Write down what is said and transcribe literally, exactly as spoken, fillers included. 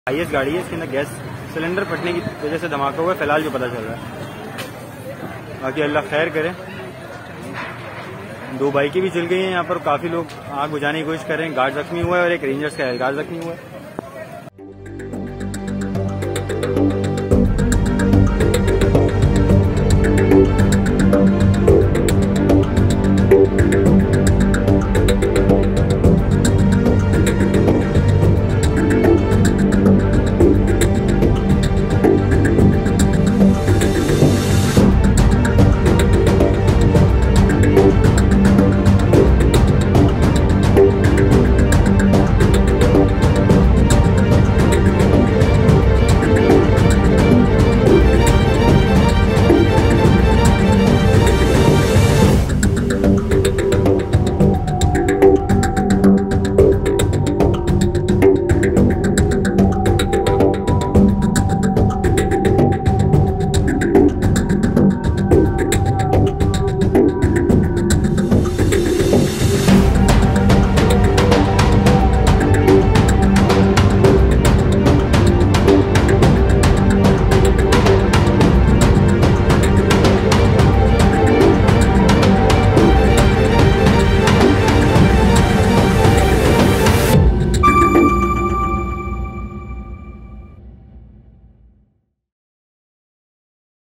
Highest गाड़ी है, इसके अंदर गैस सिलेंडर फटने की वजह से धमाका हुआ है, फिलहाल जो पता चल रहा है। बाकी अल्लाह खैर करे। दो बाइकें भी जल गई हैं यहाँ पर, काफी लोग आग बुझाने की कोशिश कर रहे हैं। गार्ड जख्मी हुआ है और एक रेंजर्स का गार्ड जख्मी हुआ है।